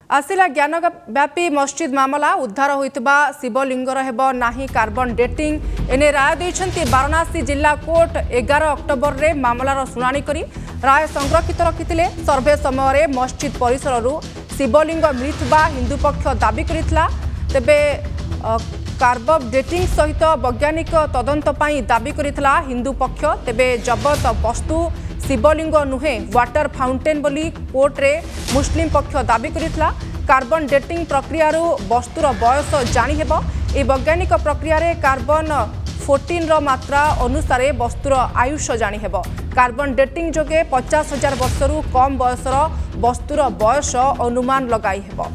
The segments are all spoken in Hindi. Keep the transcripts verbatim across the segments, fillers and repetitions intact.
आसिला ज्ञानव्यापी मस्जिद मामला उद्धार होइतबा शिवलिंगर हेब नाही कार्बन डेटिंग एने राय दैछन्ति वाराणसी जिला कोर्ट एगार अक्टोबर रे मामलार शुणाणी करी राय संरक्षित रखिथिले। सर्वे समय मस्जिद परिसर शिवलिंग मिलिथिबा हिंदू पक्ष दाबी करितला। तेबे कार्बन डेटिंग सहित वैज्ञानिक तदंत पई दाबी करितला हिंदू पक्ष। तेबे जबत वस्तु शिवलिंग नुहे वाटर फाउंटेन बोली कोर्ट रे मुस्लिम पक्ष दाबी करितला। कार्बन डेटिंग प्रक्रिया वस्तुर बयस जानी हेबो। ए वैज्ञानिक प्रक्रिया रे कार्बन चौदह रो मात्रा अनुसार वस्तुर आयुष जानी हेबो। कार्बन डेटिंग जोगे पचास हजार वर्षरु कम बयसर वस्तुर बयस अनुमान लगाई हेबो।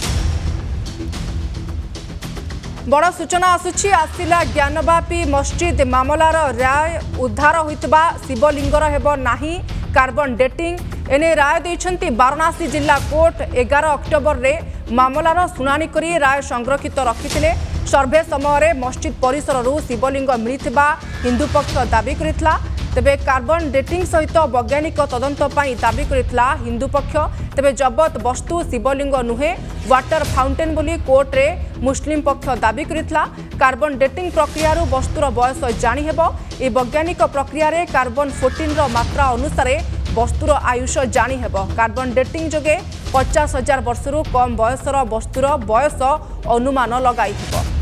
बड़ सूचना आसुछि आसिला ज्ञानव्यापी मस्जिद मामलार राय उद्धार होइतबा शिवलिंगर हेबो नाही कार्बन डेटिंग एने राय दैछन्ति वाराणसी जिला कोर्ट एगार अक्टोबर रे मामलार शुणाणी करी राय संरक्षित रखिथिले। सर्वे समय मस्जिद परिसर शिवलिंग मिलिथिबा हिंदू पक्ष दाबी करितला। तेबे कार्बन डेटिंग सहित वैज्ञानिक तदंत पई दाबी करितला हिंदू पक्ष। तेबे जबत वस्तु शिवलिंग नुहे वाटर फाउंटेन बोली कोर्ट रे मुस्लिम पक्ष दाबी करितला। कार्बन डेटिंग प्रक्रिया वस्तुर बयस जानी हेबो। ए वैज्ञानिक प्रक्रिया रे कार्बन चौदह रो मात्रा अनुसार वस्तुर आयुष जानी हेबो। कार्बन डेटिंग जोगे पचास हजार वर्षरु कम बयसर वस्तुर बयस अनुमान लगाई हेबो।